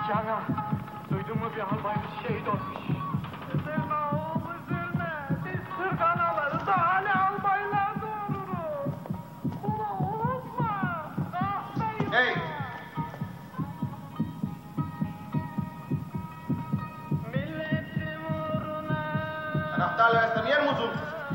Ana, duydun mu bir albayımız şehit olmuş. Üzülme oğlum üzülme. Biz Türk anaları da hala albaylar doğururuz. Bunu unutma. Rahatlayın. Hey! Milletim uğruna. Anahtarla estamiyer musun?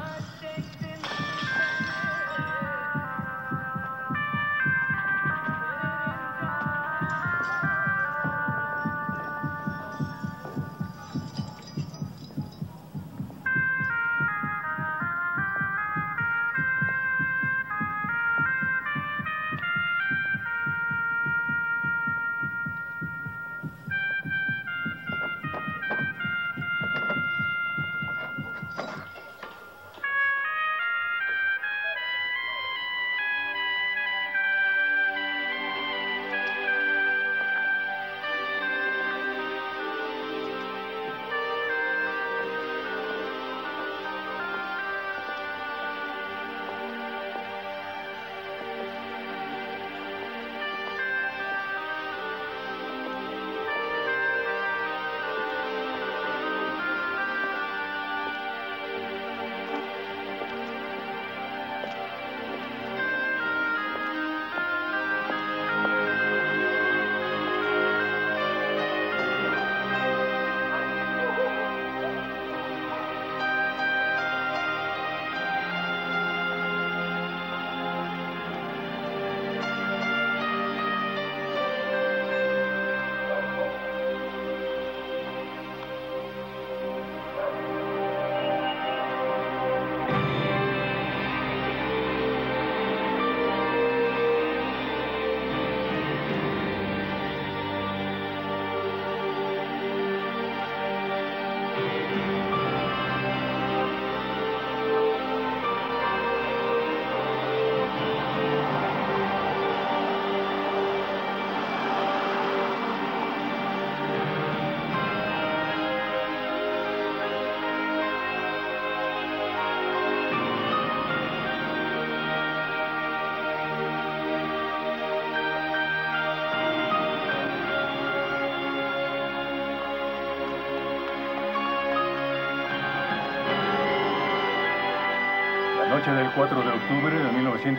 La noche del 4 de octubre de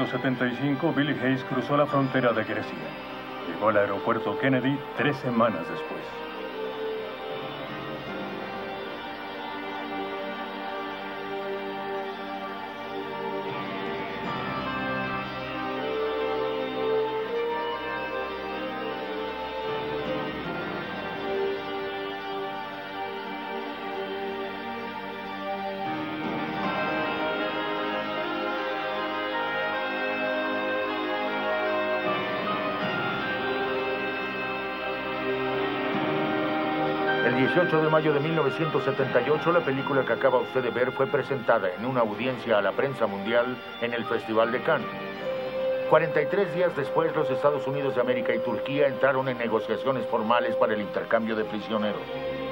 1975, Billy Hayes cruzó la frontera de Grecia. Llegó al aeropuerto Kennedy 3 semanas después. El 18 de mayo de 1978, la película que acaba usted de ver fue presentada en una audiencia a la prensa mundial en el Festival de Cannes. 43 días después, los Estados Unidos de América y Turquía entraron en negociaciones formales para el intercambio de prisioneros.